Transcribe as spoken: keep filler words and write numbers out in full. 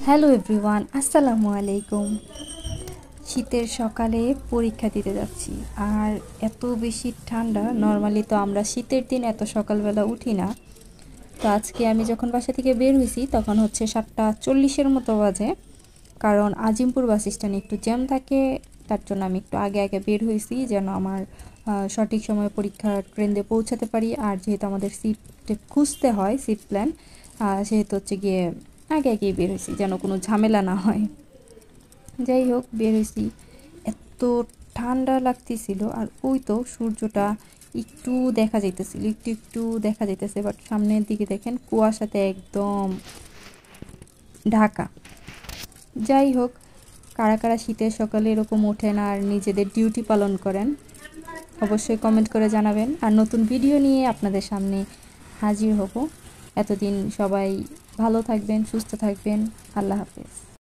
Hello everyone, আসসালামু আলাইকুম। শীতের সকালে পরীক্ষা দিতে যাচ্ছি, আর এত বেশি ঠান্ডা। নর্মালি তো আমরা শীতের দিন এত সকালবেলা উঠি না। তো আজকে আমি যখন বাসা থেকে বের হয়েছি তখন হচ্ছে সাতটা চল্লিশের মতো বাজে, কারণ আজিমপুর বাস স্ট্যান্ডে একটু জ্যাম থাকে। তার জন্য আমি একটু আগে আগে বের হয়েছি যেন আমার সঠিক সময়ে পরীক্ষার কেন্দ্রে পৌঁছাতে পারি। আর যেহেতু আমাদের সিট খুঁজতে হয়, সিট প্ল্যান, সেহেতু হচ্ছে গিয়ে আগে আগেই বের হয়েছি যেন কোনো ঝামেলা না হয়। যাই হোক, বের হয়েছি, এত ঠান্ডা লাগতেছিল। আর ওই তো সূর্যটা একটু দেখা যাইতেছিল, একটু একটু দেখা যাইতেছে, বাট সামনের দিকে দেখেন কুয়াশাতে একদম ঢাকা। যাই হোক, কারা কারা শীতের সকালে এরকম ওঠেন আর নিজেদের ডিউটি পালন করেন অবশ্যই কমেন্ট করে জানাবেন। আর নতুন ভিডিও নিয়ে আপনাদের সামনে হাজির হব। এতদিন সবাই ভালো থাকবেন, সুস্থ থাকবেন। আল্লাহ হাফেজ।